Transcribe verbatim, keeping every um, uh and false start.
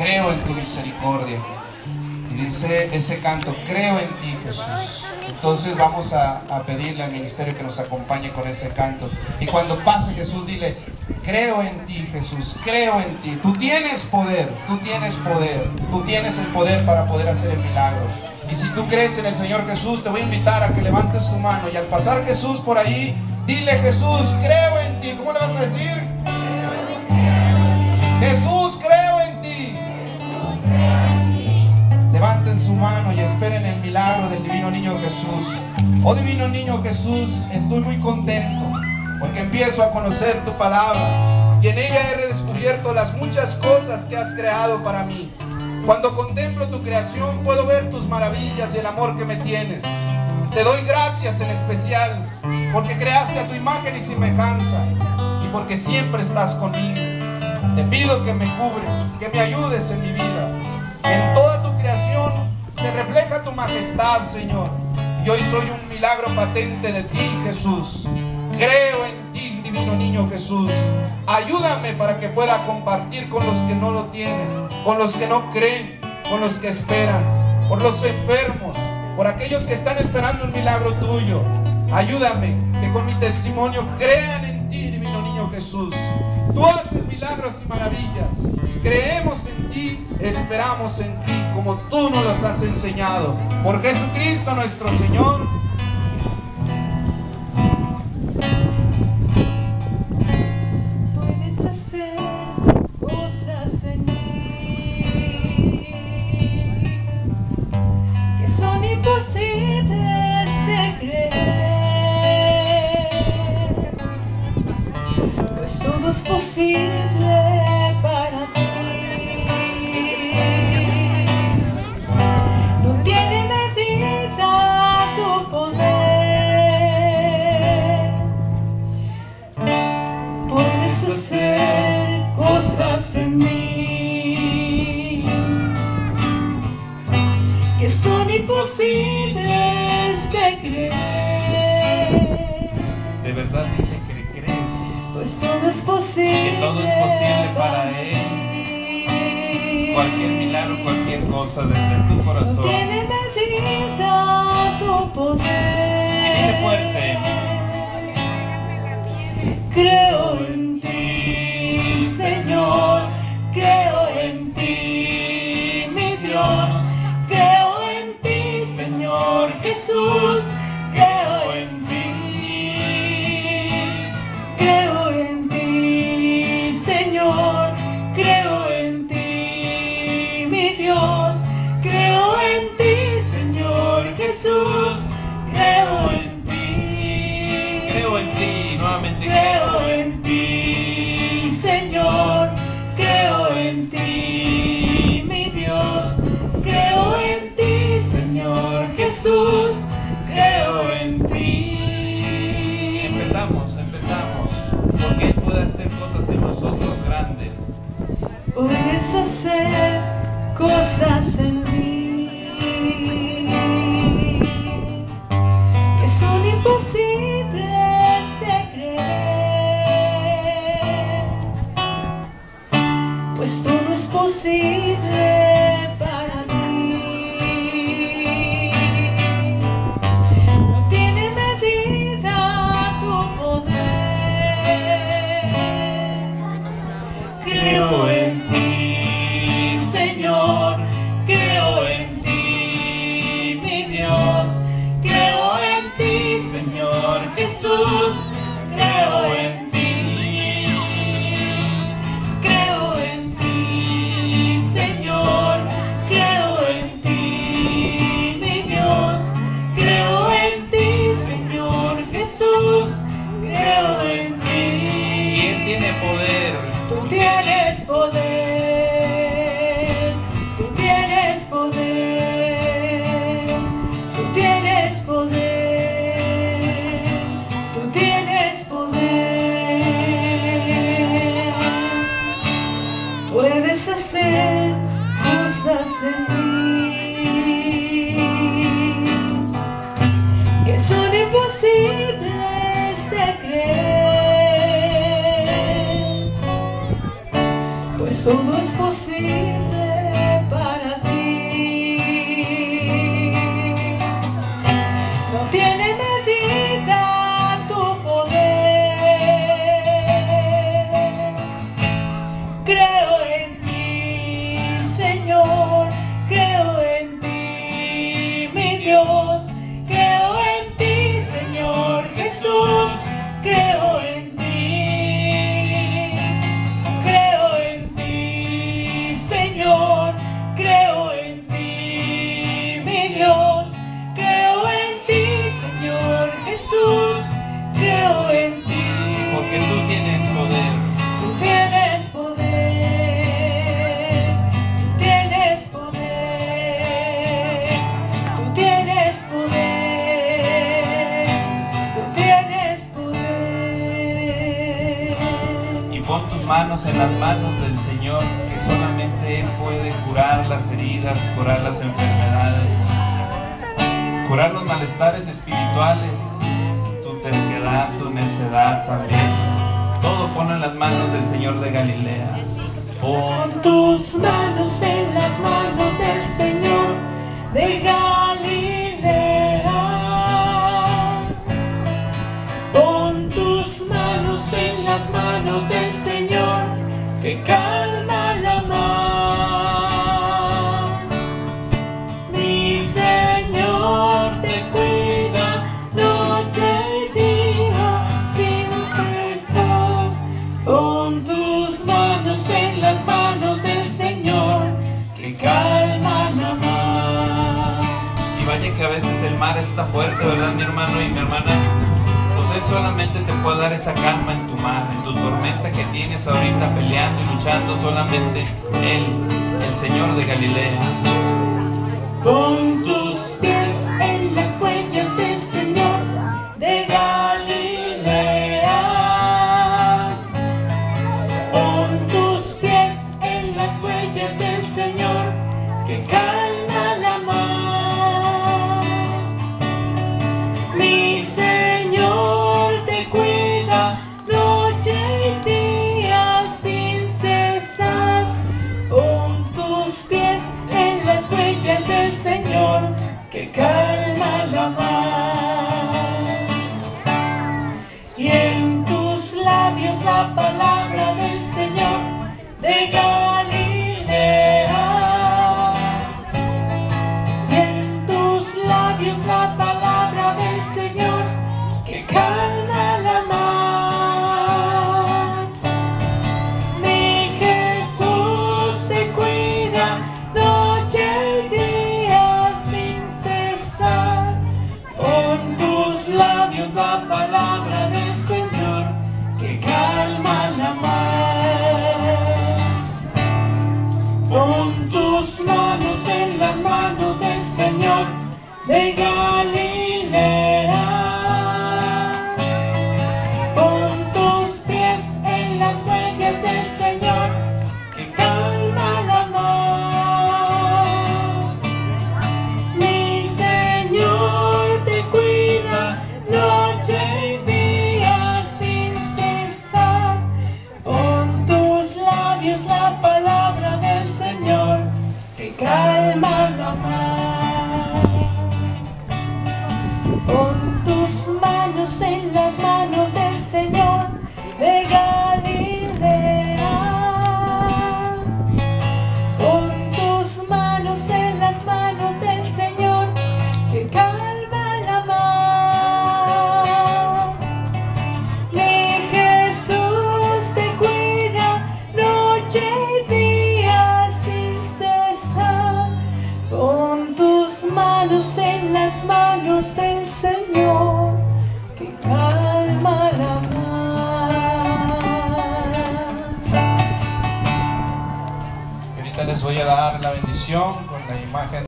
creo en tu misericordia. Y dice ese canto, creo en ti, Jesús. Entonces vamos a, a pedirle al ministerio que nos acompañe con ese canto. Y cuando pase Jesús, dile, creo en ti, Jesús, creo en ti. Tú tienes poder, tú tienes poder, tú tienes el poder para poder hacer el milagro. Y si tú crees en el Señor Jesús, te voy a invitar a que levantes tu mano. Y al pasar Jesús por ahí, dile, Jesús, creo en ti. ¿Cómo le vas a decir? Jesús, creo en ti. Levanten su mano y esperen el milagro del divino niño Jesús. Oh divino niño Jesús, estoy muy contento porque empiezo a conocer tu palabra y en ella he redescubierto las muchas cosas que has creado para mí. Cuando contemplo tu creación puedo ver tus maravillas y el amor que me tienes. Te doy gracias en especial porque creaste a tu imagen y semejanza y porque siempre estás conmigo. Te pido que me cubres, que me ayudes en mi vida. En toda tu creación se refleja tu majestad, Señor. Y hoy soy un milagro patente de ti, Jesús. Creo en ti, divino niño Jesús. Ayúdame para que pueda compartir con los que no lo tienen, con los que no creen, con los que esperan, por los enfermos, por aquellos que están esperando un milagro tuyo. Ayúdame que con mi testimonio crean en ti, divino niño Jesús. Tú haces milagros y maravillas. Creemos en ti, esperamos en ti, como tú nos las has enseñado. Por Jesucristo nuestro Señor. Puedes hacer cosas en mí que son imposibles de creer, pues todo es posible para ti. No tiene medida tu poder. Puedes hacer cosas en mí que son imposibles de creer. De verdad dile que crees, Pues todo es posible, que todo es posible para Él. Cualquier milagro, cualquier cosa desde tu corazón. No tiene medida tu poder. Y dile fuerte. Creo en ti, Señor, creo en ti, mi Dios, creo en ti, Señor Jesús, creo en ti, creo en ti, Señor, creo en ti, mi Dios, creo en ti, Señor Jesús, creo en ti, Creo en ti, nuevamente creo en ti, Señor, creo en ti, mi Dios, creo en ti, Señor Jesús, creo en ti. Empezamos, empezamos. Porque Él puede hacer cosas en nosotros grandes. Puedes hacer cosas en mí que son imposibles de creer, pues todo es posible para mí. No tiene medida tu poder. Creo en ti, Señor, creo en ti, mi Dios, creo en ti, Señor Jesús, creo en ti, creo en ti, Señor, creo en ti, mi Dios, creo en ti, Señor Jesús, creo en ti. Y Él tiene poder. Tú tienes poder, tú tienes poder, tú tienes poder, tú tienes poder. Puedes hacer cosas en mí que son imposibles de creer, pues todo es posible manos en las manos del Señor, que solamente Él puede curar las heridas, curar las enfermedades, curar los malestares espirituales, tu terquedad, tu necedad también. Todo pone en las manos del Señor de Galilea. Pon tus manos en las manos del Señor de Galilea. Pon tus manos en las manos del Señor que calma la mar. Mi Señor te cuida noche y día sin cesar. Pon tus manos en las manos del Señor que calma la mar. Y vaya que a veces el mar está fuerte, ¿verdad, mi hermano y mi hermana? Pues Él solamente te puede dar esa calma en tu mar, en tu tormenta que tienes ahorita peleando y luchando. Solamente Él, el Señor de Galilea. Pon tus pies en las huellas del Señor de Galilea. Pon tus pies en las huellas del Señor que calma la mar. Mi Señor te cuida noche y día sin cesar. Pon tus pies en las huellas del Señor que calma la mar. Y en tus labios la palabra del Señor de Galilea. Y en tus labios la palabra del Señor que calma la mar. Mi Jesús te cuida noche y día sin cesar. Pon tus labios la palabra del Señor que calma la mar. Pon tus manos en las manos del Señor de Galilea. Pon tus pies en las huellas del Señor que calma la mar. Mi Señor te cuida noche y día sin cesar. Pon tus labios la palabra del Señor que calma la mar. Pon tus manos en las manos del Señor de Galilea. Pon tus manos en las manos del Señor que calma la mar. Mi Jesús te cuida noche y día sin cesar. Pon tus manos en las manos del Señor que calma la mar. Ahorita les voy a dar la bendición con la imagen